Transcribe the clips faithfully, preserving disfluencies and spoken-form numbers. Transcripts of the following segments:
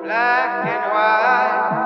black and white.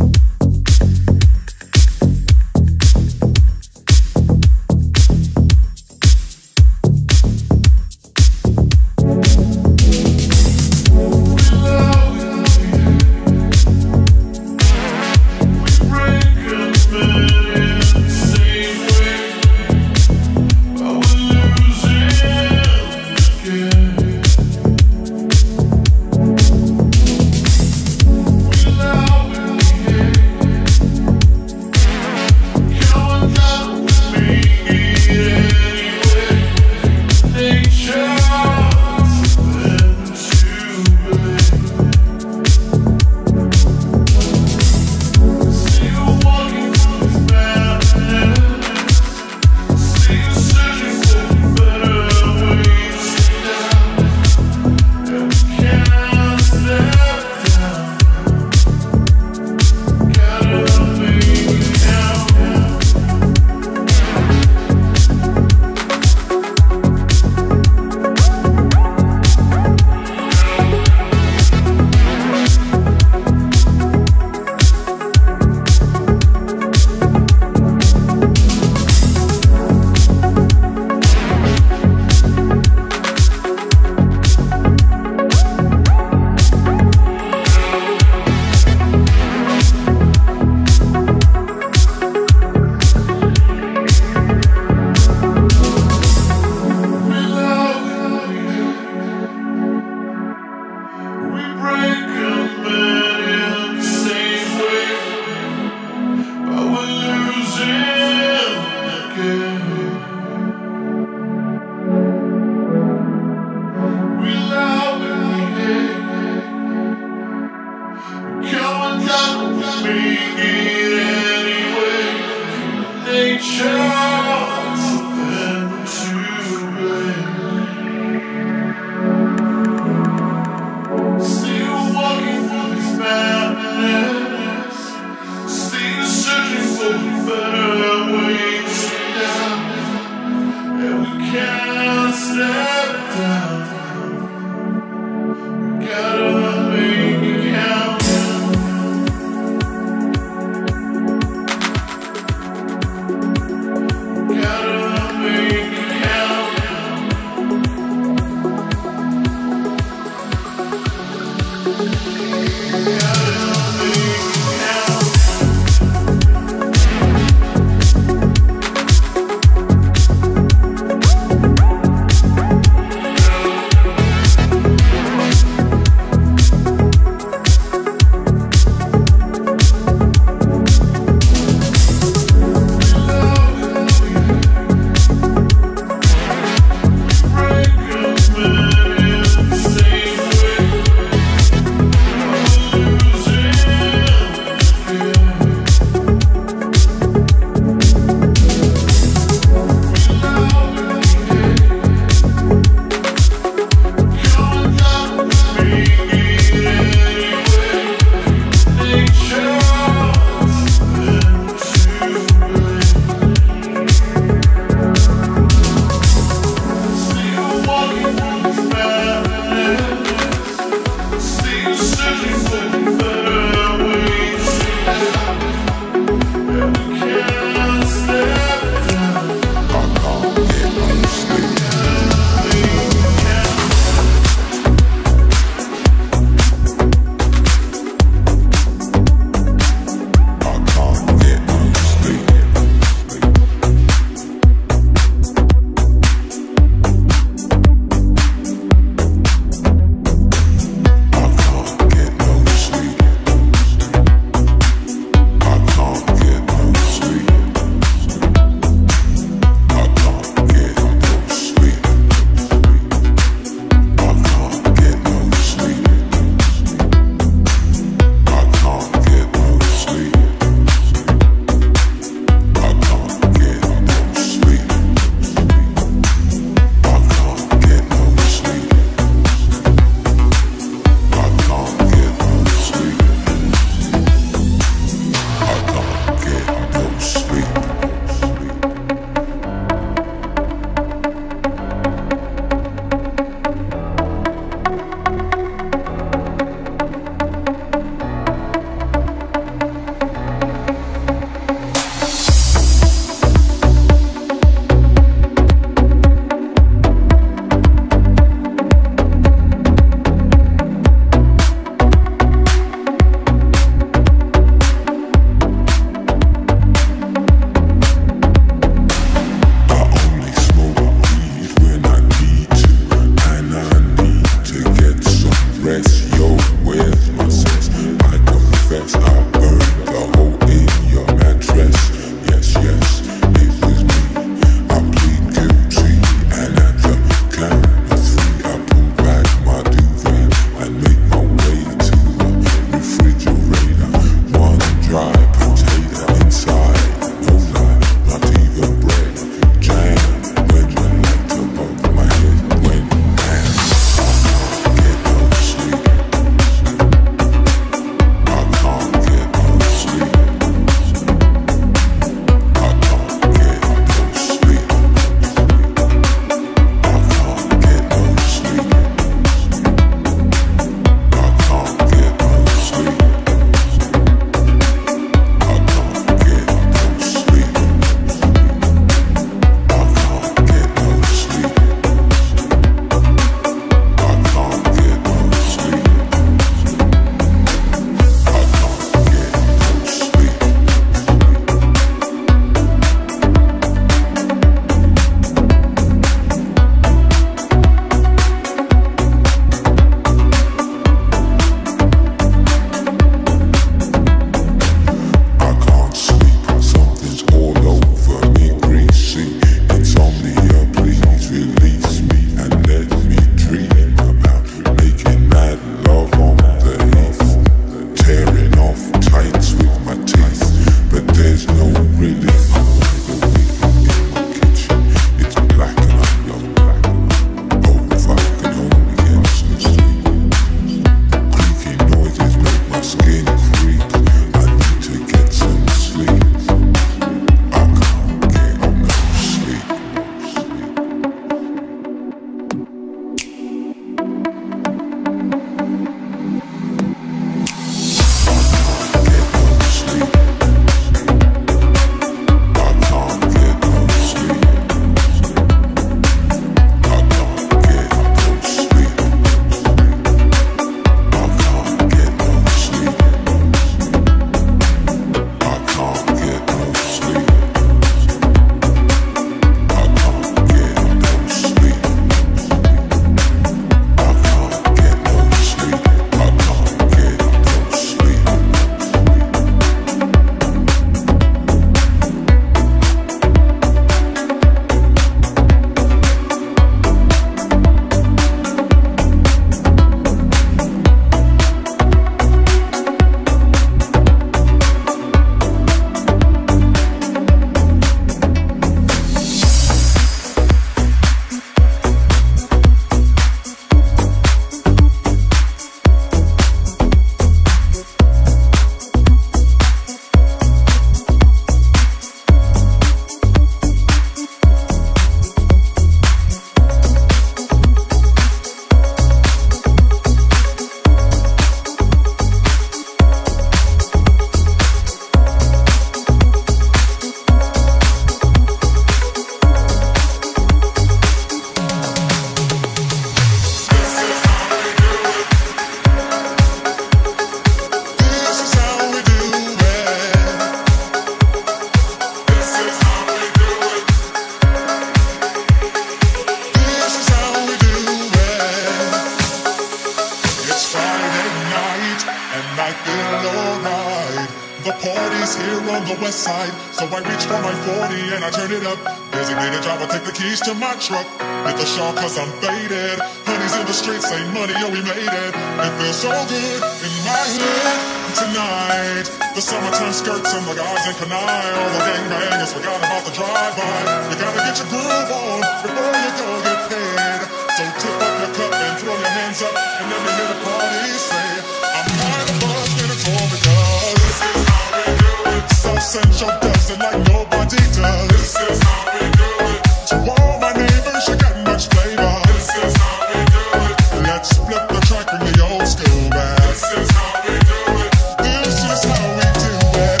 alright. The party's here on the west side, so I reach for my forty and I turn it up. Designated driver, take the keys to my truck. Hit the shop cause I'm faded. Honey's in the streets, say money, oh we made it. It feels so good in my hood tonight. The summertime skirts and the guys in Kanai. All the gangbangers forgot about the drive-by. You gotta get your groove on before you go get paid. So tip up your cup and throw your hands up and let me hear the party say, I'm kinda buzzed and it's all because this is how we do it. South Central does it like nobody does. This is how we do it. To all my neighbors, you got much flavor. This is how we do it. Let's flip the track, bring the old school back. This is how we do it. This is how we do it.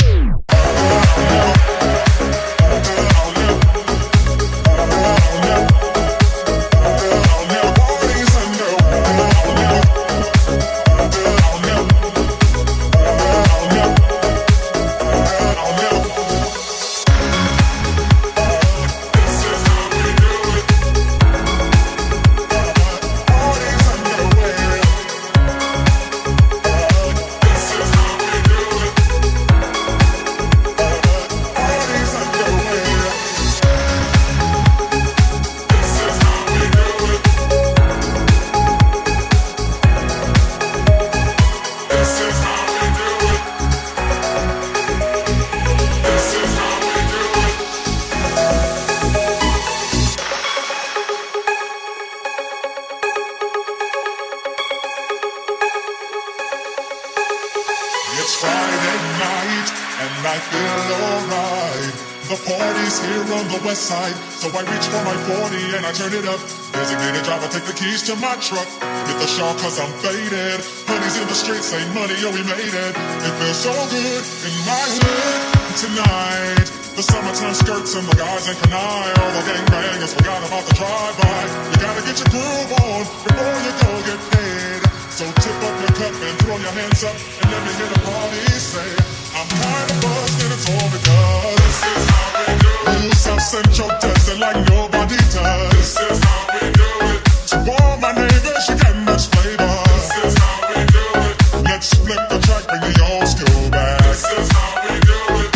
It's Friday night and I feel alright. The party's here on the west side, so I reach for my forty and I turn it up. Designated driver, take the keys to my truck. Hit the shawl cause I'm faded. Honey's in the streets, say money, oh we made it. It feels so good in my hood tonight. The summertime skirts and the guys in Kanai. All the gangbangers forgot about the drive-by. You gotta get your groove on before you go get paid. So tip up your cup and throw your hands up and let me hear the party say, I'm kinda buzzed and it's all because this is how we do it. Ooh, South Central does it like nobody does. This is how we do it. To all my neighbors, you got much flavor. This is how we do it. Let's flip the track, bring the old school back. This is how we do it.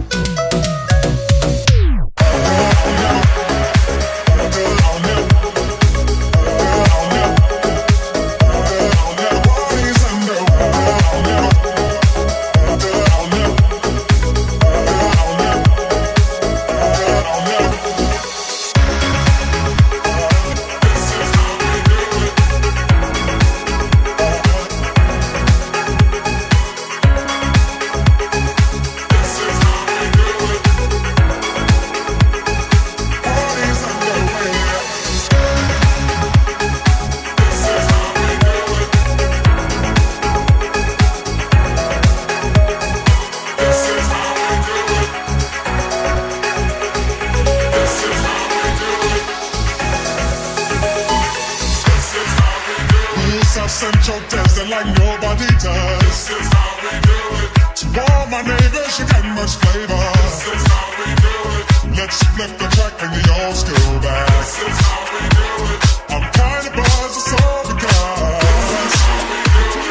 South Central does it like nobody does. This is how we do it. To all my neighbors, you got much flavor. This is how we do it. Let's flip the track, bring the old school back. This is how we do it. I'm kinda buzzed, it's all because this is how we do it.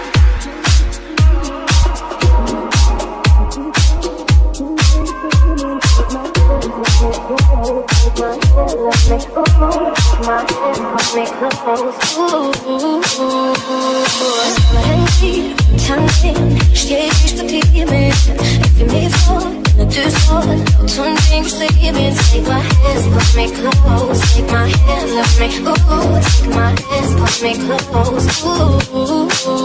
Tanzen, steh ich zu dir mit. Ich bin mir vor, eine Tür vor, laut und den geschrieben. Take my hands, push me close. Take my hands, love me, ooh. Take my hands, push me close, ooh.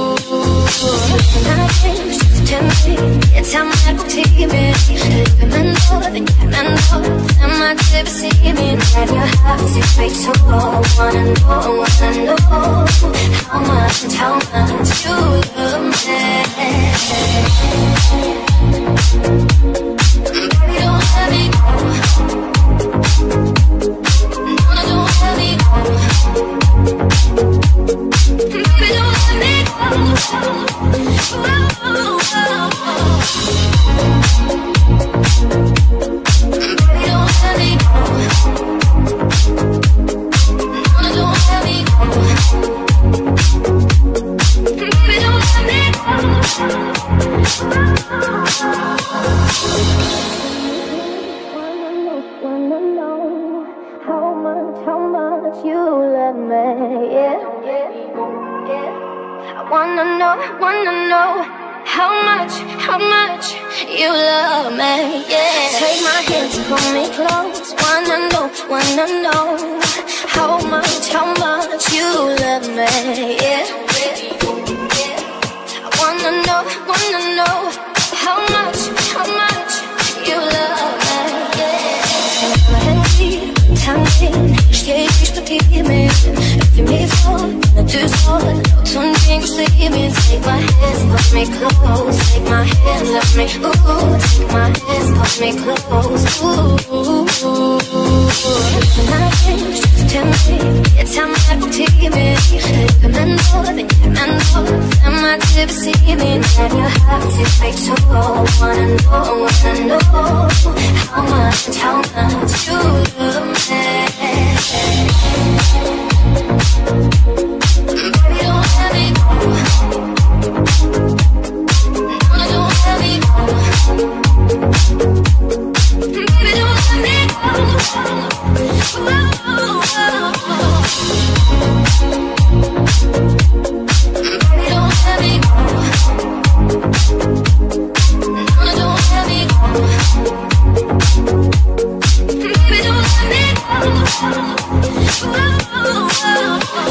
Jetzt haben wir gut hier mit. Liebe mein Wort, ich bin mein Wort. Sag mal, du bist hier mit. Have your heart, you speak so low. Wanna know, wanna know how much and how much you love me. Baby, don't let me go. No, don't let me go. Baby, don't let me go. Oh, oh, oh. Baby, don't let me go. No, don't let me go. Baby, don't let me go. wanna know, wanna know how much, how much you love me, yeah. Take my hand and pull me close. Wanna know, wanna know how much, how much you love me, yeah. I wanna know, wanna know how much, how much you love me, yeah. Tanken, stehe ich bei dir mit. Öffne mir vor, eine Tür soll laut und Dinge schlieben. Take my hands, hold me close. Take my hands, love me, ooh. Take my hands, hold me close, ooh. Tanken, Tempel, jetzt haben wir Motive. Recommendo, recommendo, summer to see me. Have your heart to fake so. Wanna know, wanna know how much, how much you love me. Baby, don't let me go. No, don't let me go. Baby, don't let me go. Oh, oh, oh. Baby, don't let me go. No, don't let me go. Baby, don't let me go. Oh, oh, oh.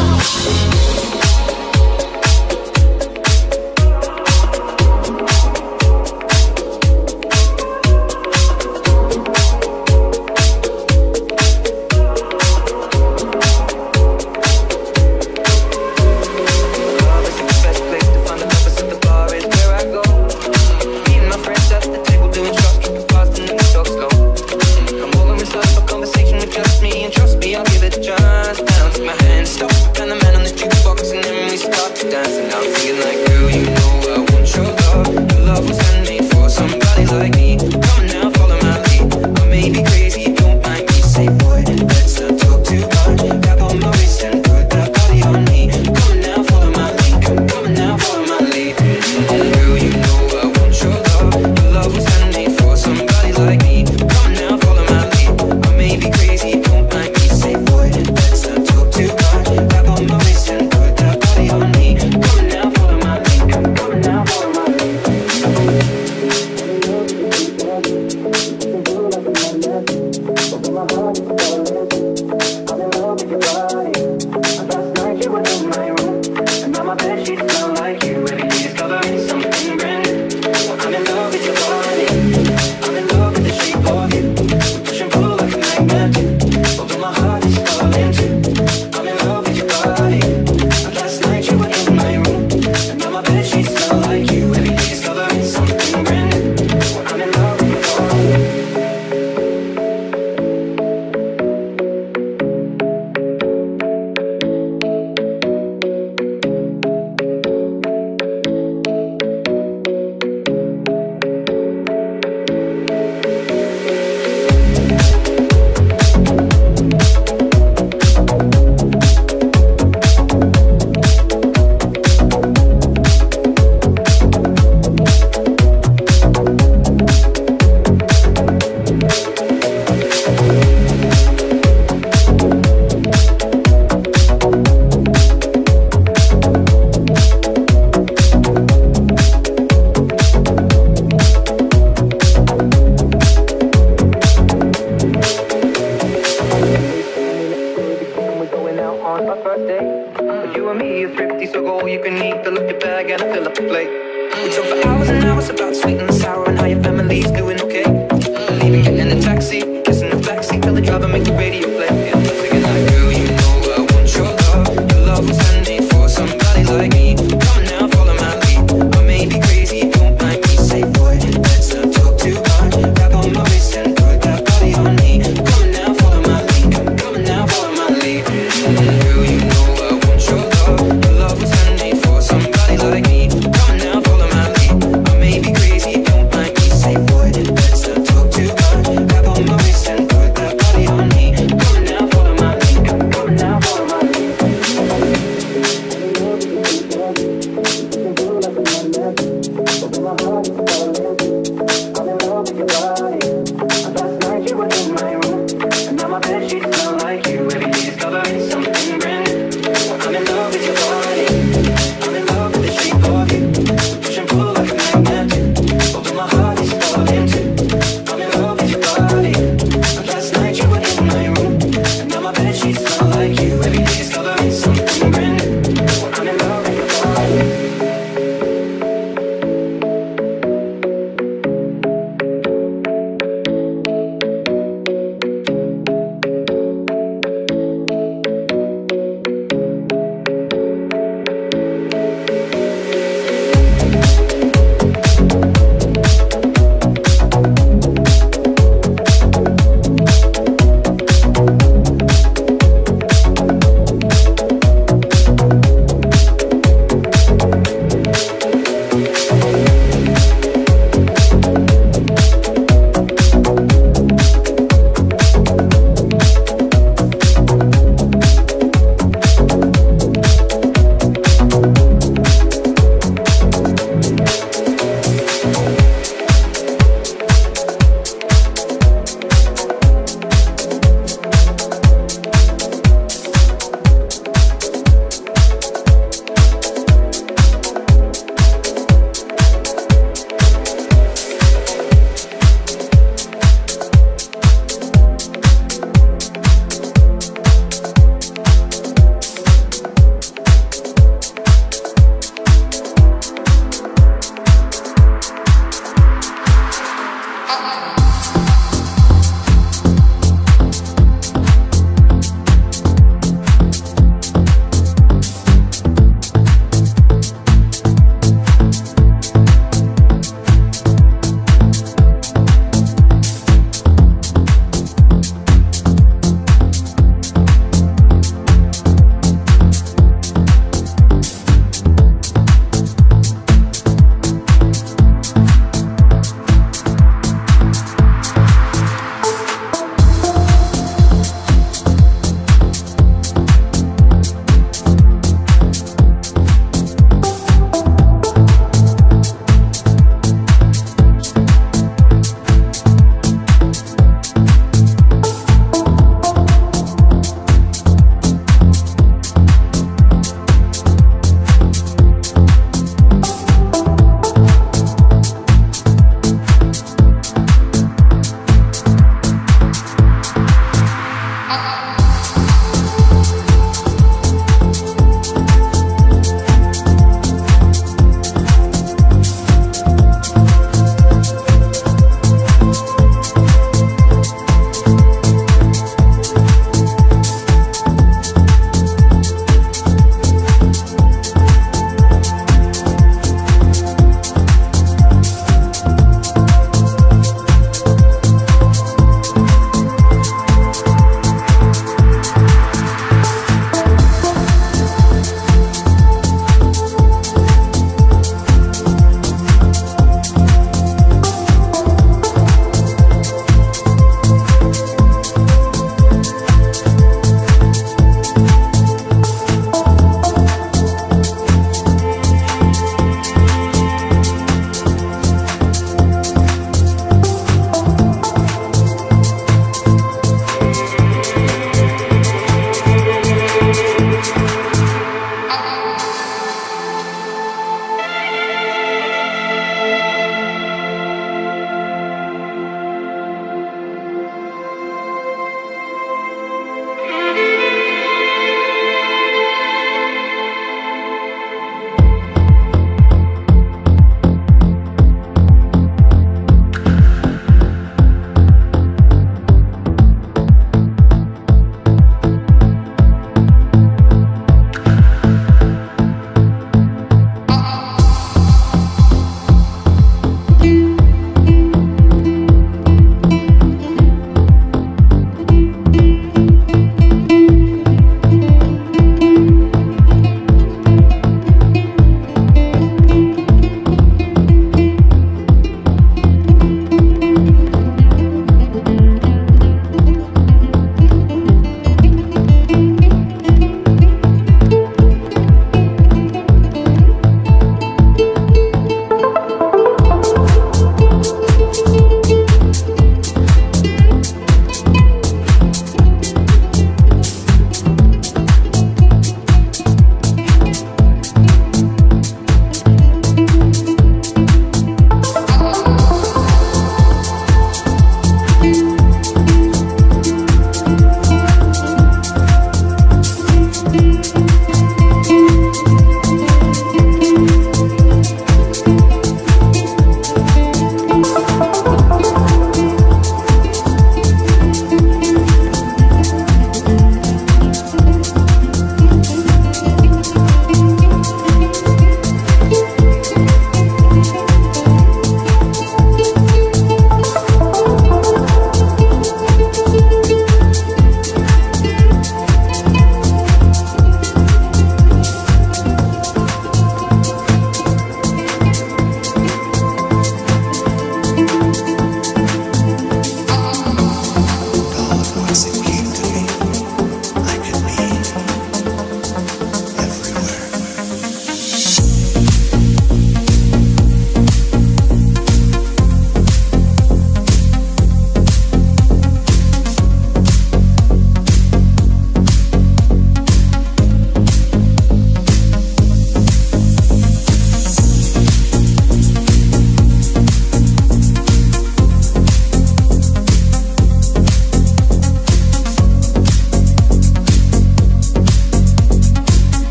Say boy, let's not talk too much. Grab on my waist and put that body on me. Come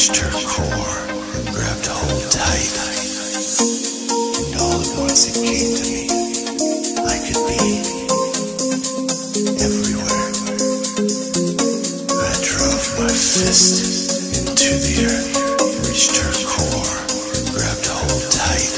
reached her core and grabbed hold tight. And all at once it came to me, I could be everywhere. I drove my fist into the earth, reached her core and grabbed hold tight.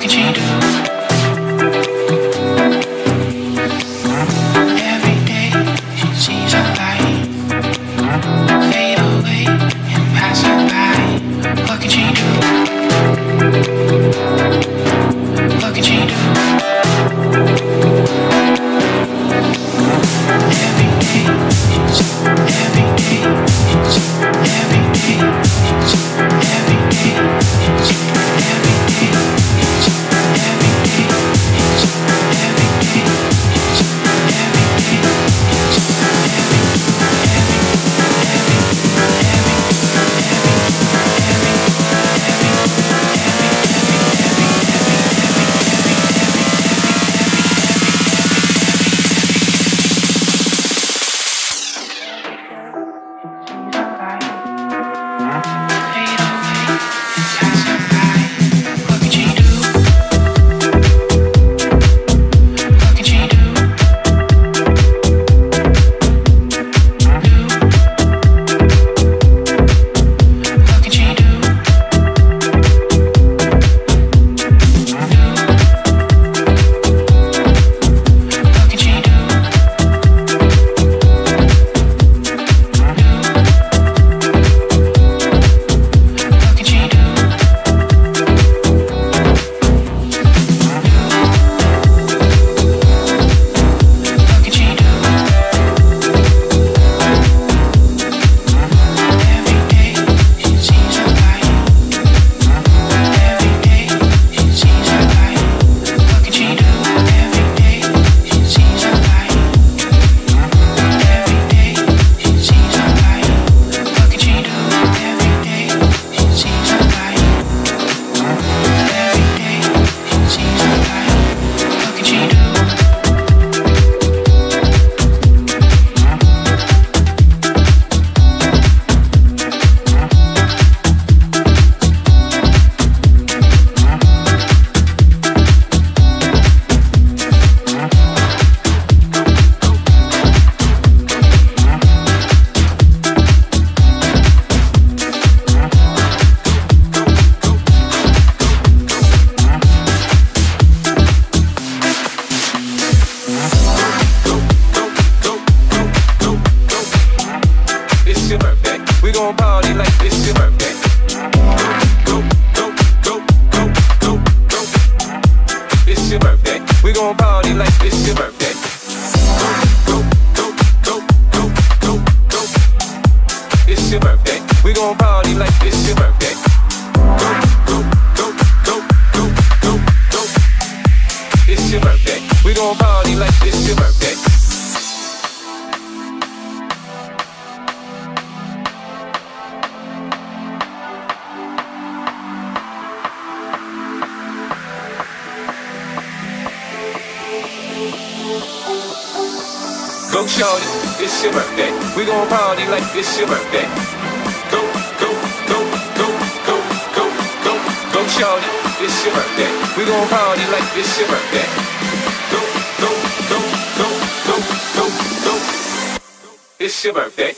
Go shorty, it's your birthday. We gon' party like it's your birthday. Go, go, go, go, go, go, go, go shorty, it's your birthday. We gon' party like it's your birthday. Go, go, go, go, go, go, go, go. It's your birthday.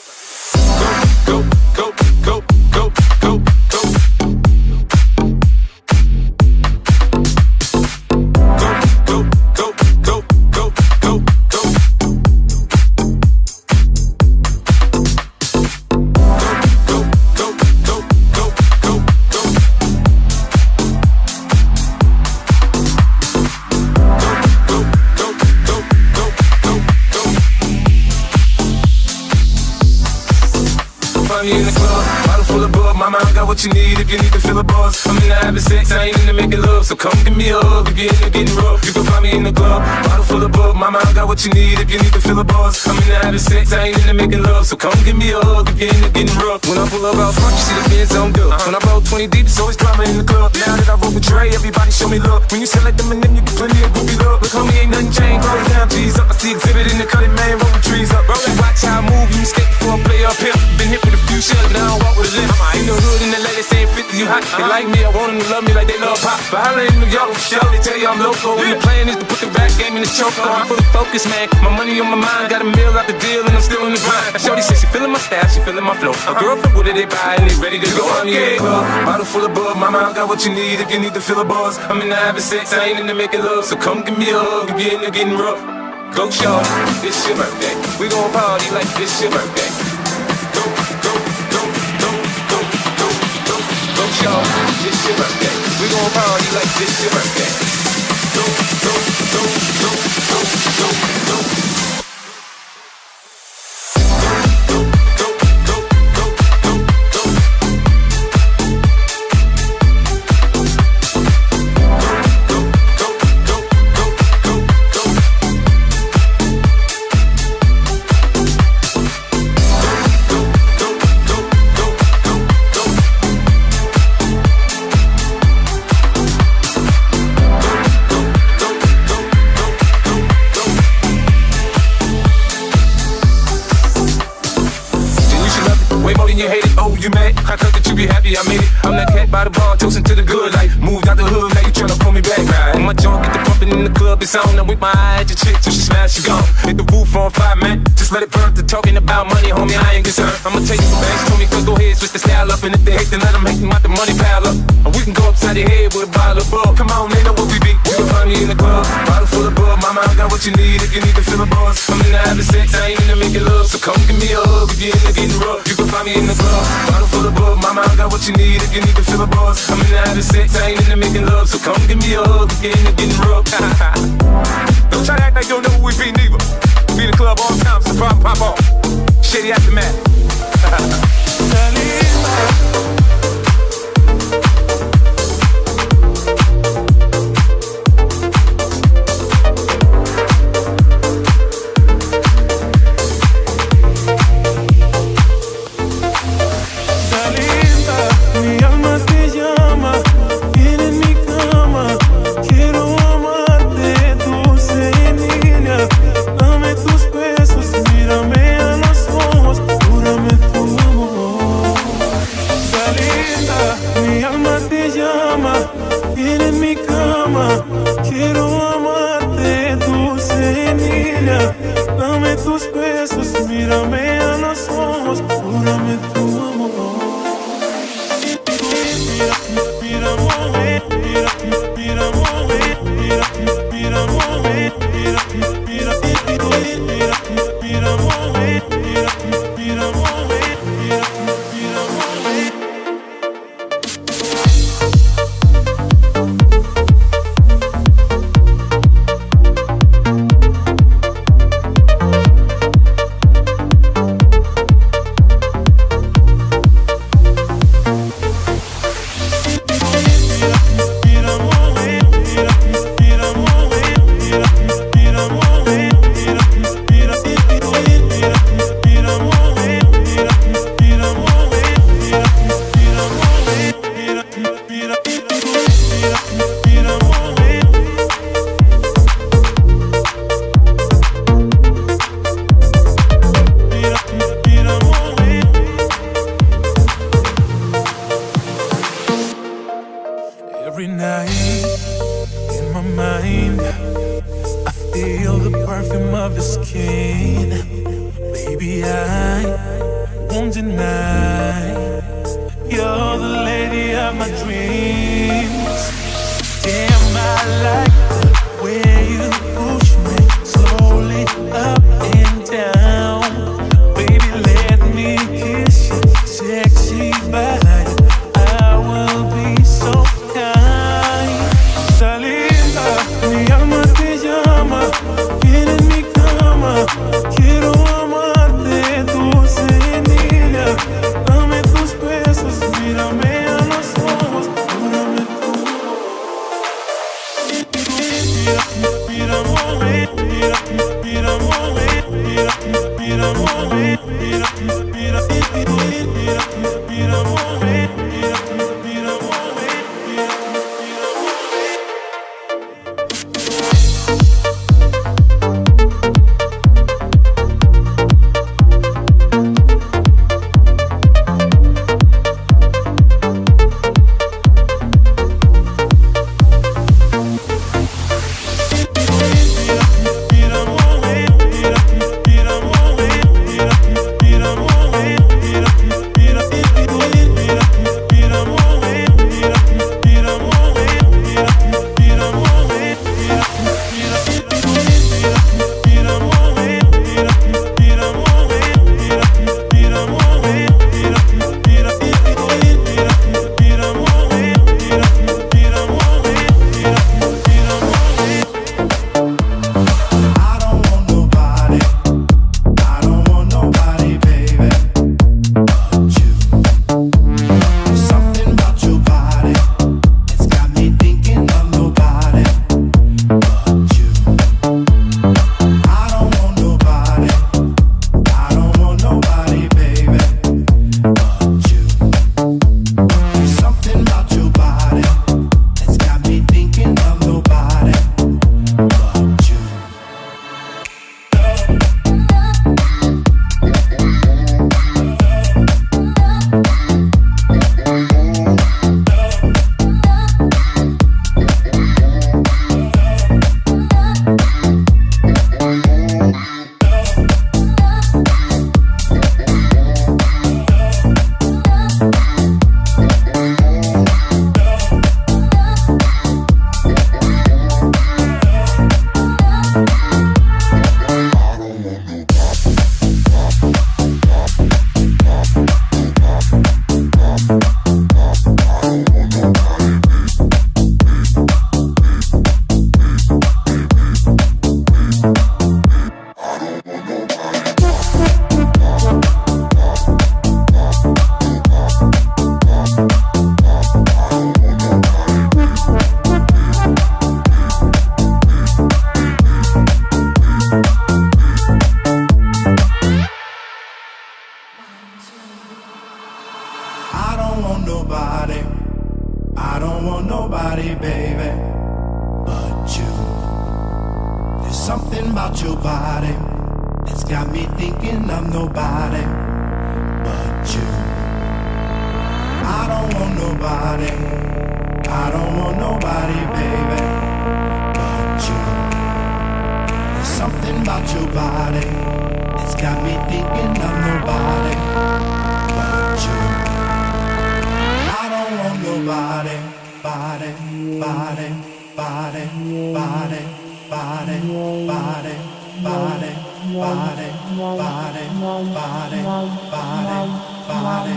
Go, go, go, go, go, go, go. Me in the club, bottle full of bug. Mama, I got what you need if you need to feel a buzz. I'm into having sex, I ain't into making love. So come give me a hug if you're into getting rough. You can find me in the club, bottle full of bug. Mama, I got what you need if you need to feel a buzz. I'm into having sex, I ain't into making love. So come give me a hug if you're into getting rough. When I pull up out front, you see the Benz on dub. When I roll twenty deep, it's always drama in the club. Now that I roll with Dre, everybody show me love. When you select them and then you get plenty of groupie love. Look, homie, ain't nothing changed. Roll down, G's up. I see exhibit in the cutting, man, rolling trees up. Roll that, watch how I move. You skate before I play up here. Been hit with a few shells, but I don't walk with a limp. I'm in the hood and the ladies saying fifty you hot. They like me, I want them to love me like they love pop. But holla in New York for sure, they tell you I'm local. And the plan is to put the rap game in the choke. I'm fully focused, man. My money on my mind, got a meal out the deal, and I'm still in the grind. Now shorty says she feeling my style, she feeling my flow. My girlfriend, what did they buy, and they ready to go on the yeah, club. Bottle full of bub, mama, I got what you need if you need to fill a buzz. I'm in the having sex, I ain't in the making love, so come give me a hug if you're in the getting rough. Go short, it's your birthday. We gon' party like it's your birthday. Go, go, go, go, go, go, go, go short, it's your birthday. We gon' party like it's your birthday. Go, go, go, go, go, go, go. I made it. I'm that cat by the bar, toasting to the good life. Moved out the hood, now you tryna pull me back, right? When my junk get the pumping in the club, it's on. I'm with my eye at your chick till she smash, she gone. Hit the roof on fire, man. Just let it burn. The talking about money, homie, I ain't concerned. I'ma tell you some banks told me, cause go ahead, switch the style up. And if they hate, then let them hate them out the money pile up. And we can go upside the head with a bottle of bug. Come on, they know what we be. You can find me in the club, bottle full of bug. Mama, I got what you need if you need to fill a buzz. I'm in the having sex, I ain't in the making love. So come give me a hug if you're in the getting rough. You can find me in the club, bottle full of bug. Mama, I got what you need if you need to fill a buzz. I'm in the having sex, I ain't in the making love. So come give me a hug if you're in the getting rough. Don't try to act like you don't know who we be, neither. Be in the club all the time, so problem pop off. Shady aftermath. something about your body that's got me thinking I'm nobody but you. I don't want nobody, I don't want nobody, baby, but you. There's something about your body that's got me thinking I'm nobody but you. I don't want nobody, body, body, body, body, body, body, body, body, body, body, body, body,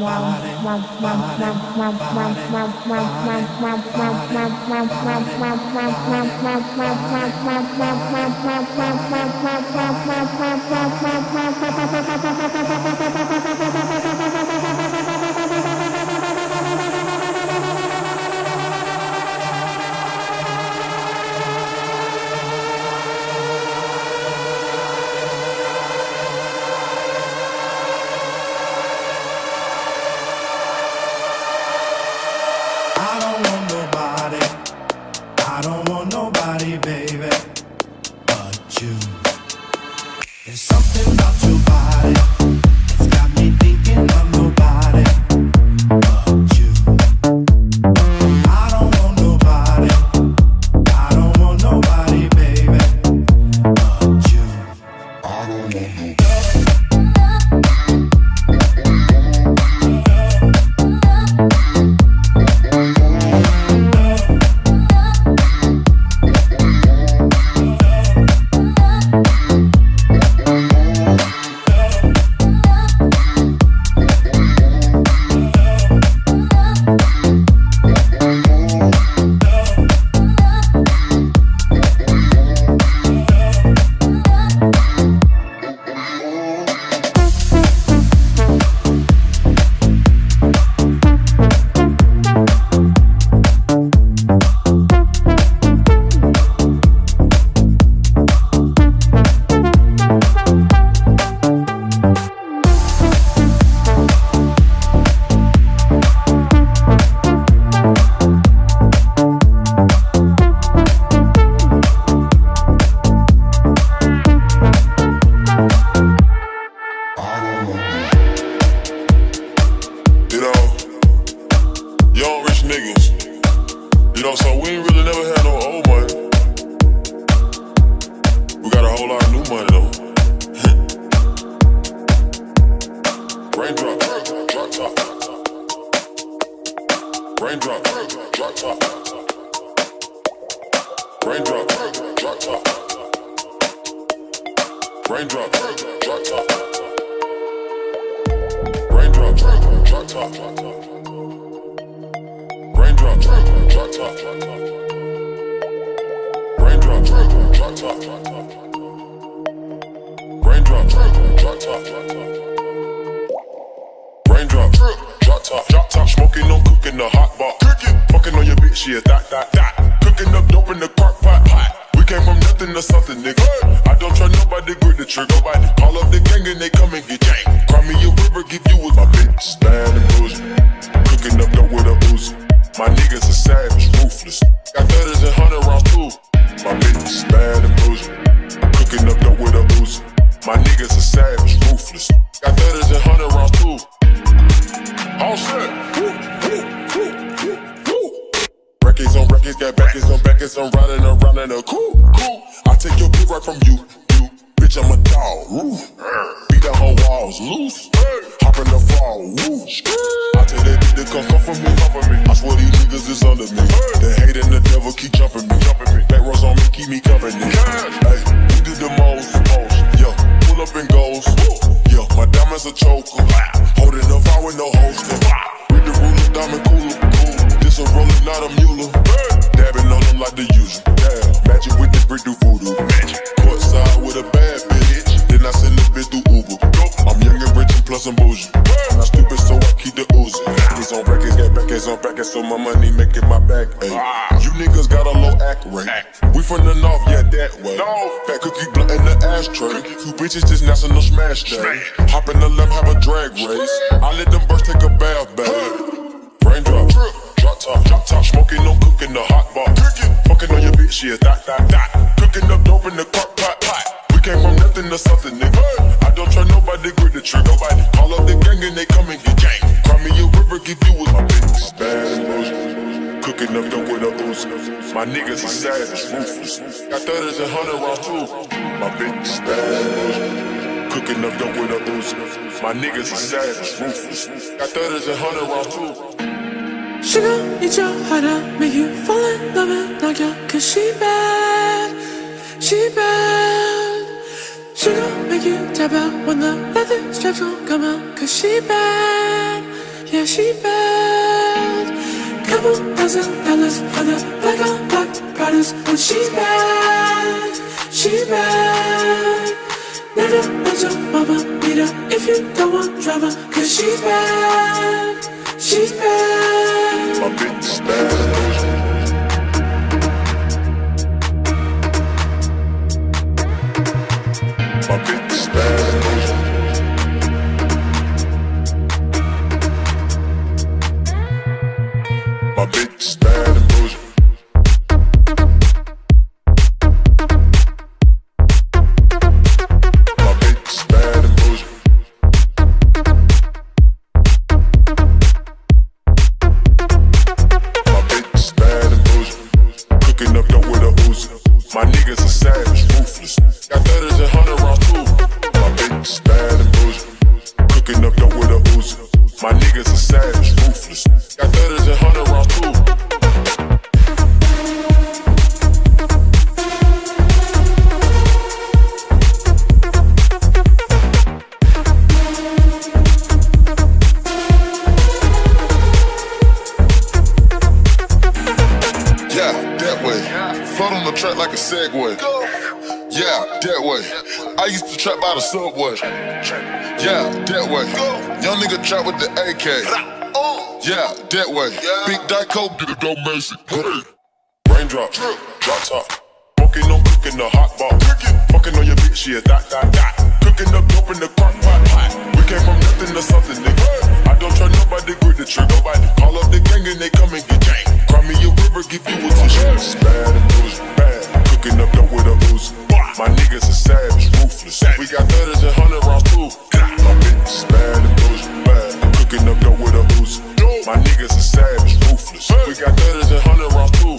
Hop in the limb, have a drag race. I let them birds take a bath, babe. Raindrop, drop top, drop top, smoking, no cooking, the hot bar. Fucking on your bitch, yeah, that, that, that. cooking up dope in the crock pot. We came from nothing to something, nigga. I don't try nobody, grip the trigger. Nobody call up the gang and they come and get gang. Cry me a river, give you with my bitch. Bad and bullshit. Cooking up dope with a Uzi. My niggas are savage, ruthless. Got thirties and hundred rounds too. My bitch is bad and bullshit. Cooking up dope with a Uzi. My niggas are savage, ruthless. Got thirties and hundred rounds too. Sugar, eat your heart out, make you fall in love and knock you out. Cause she bad, she bad. Sugar, make you tap out when the leather straps gon' come out. Cause she bad, yeah she bad. Couple thousand dollars for the black on black products. But she's bad, she's bad. Never let your mama beat her if you don't want drama. Cause she's bad, she's bad. My bitch is bad. My bitch is bad. My bitch is bad and bullshit. My bitch is bad and bullshit. My bitch is bad and bullshit. Cooking up dope with a Uzi. My niggas are savage, ruthless. Got thirties and hundred rounds too. My bitch is bad and bullshit. Cooking up dope with a Uzi. My niggas are savage, ruthless. Got thirties and hundred rounds too. Yeah, that way. Float on the track like a Segway. Yeah, that way. I used to trap by the subway. Yeah, that way. Young nigga trap with the A K. Yeah, that way. Big Dyco, get it dope, Macy. Raindrop, drop top. Smoking on cooking the hot bar. Fucking on your bitch, yeah, that, that, that. Cooking up dope in the crock pot. We came from nothing to something, nigga. I don't try nobody, grip the trigger. Nobody call up the gang and they come and get gang. Cry me a river, give you a tissue. Bad and bullshit, bad. Cooking up dope with a Uzi. My niggas are savage, ruthless. We got thirties and hundred rounds too. My bitch is bad and bullshit, bad. Cooking up dope with a Uzi. My niggas are savage, ruthless. We got thirties and hundred rounds too.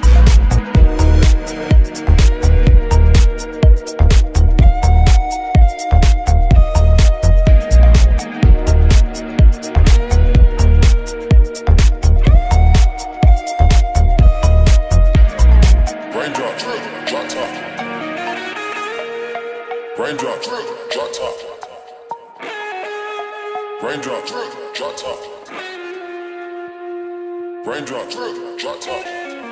Raindrop, drop top. Raindrop, drop top. Raindrop, drop top. Raindrop, drop top.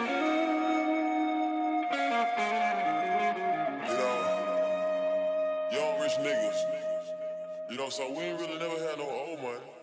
You know, young rich niggas. You know, so we ain't really never had no old money.